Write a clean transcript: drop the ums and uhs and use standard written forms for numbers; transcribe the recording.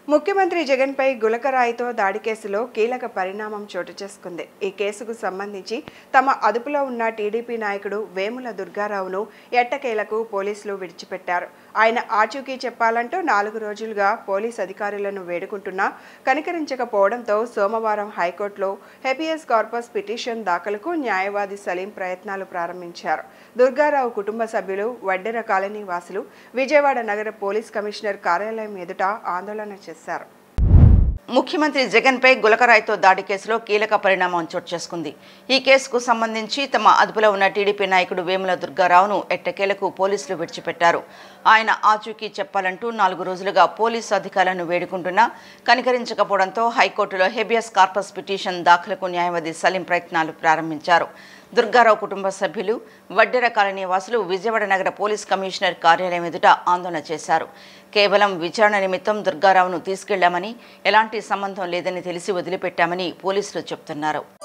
ముఖ్యమంత్రి జగన్పై గులకరాయితో దాడి కేసులో కీలక పరిణామం చోటు చేసుకుంది. ఈ కేసుకు సంబంధించి తమ అదుపులో ఉన్న టీడీపీ నాయకుడు వేముల దుర్గారావును ఎట్టకేలకు పోలీసులు విడిచిపెట్టారు. ఆయన ఆచూకీ చెప్పాలంటూ 4 రోజులుగా పోలీస్ అధికారులను వేడుకుంటున్నా కనికరించకపోవడంతో సోమవారం హైకోర్టులో హెబియస్ కార్పస్ పిటిషన్ దాఖలుకు న్యాయవాది సలీం ప్రయత్నాలు ప్రారంభించారు. దుర్గారావు కుటుంబ సభ్యులు, వడ్డెర కాలనీ వాసులు విజయవాడ నగర పోలీస్ కమిషనర్ కార్యాలయం ఎదుట ఆందోళన చేశారు. ముఖ్యమంత్రి జగన్పై గులకరాయితో దాడి కేసులో కీలక పరిణామం చోటు చేసుకుంది. ఈ కేసుకు సంబంధించి తమ అదుపులో ఉన్న టీడీపీ నాయకుడు వేముల దుర్గారావును ఎట్టకేలకు పోలీసులు విడిచిపెట్టారు. ఆయన ఆచూకీ చెప్పాలంటూ 4 రోజులుగా పోలీసు అధికారులను వేడుకుంటున్నా కనికరించకపోవడంతో హైకోర్టులో హెబియస్ కార్పస్ పిటిషన్ దాఖలకు న్యాయవాది సలీం ప్రయత్నాలు ప్రారంభించారు. దుర్గారావు కుటుంబ సభ్యులు, వడ్డెర కాలనీ వాసులు విజయవాడ నగర పోలీస్ కమిషనర్ కార్యాలయం ఎదుట ఆందోళన చేశారు. కేవలం విచారణ నిమిత్తం దుర్గారావును తీసుకెళ్లామని, ఎలాంటి సంబంధం లేదని తెలిసి వదిలిపెట్టామని పోలీసులు చెబుతున్నారు.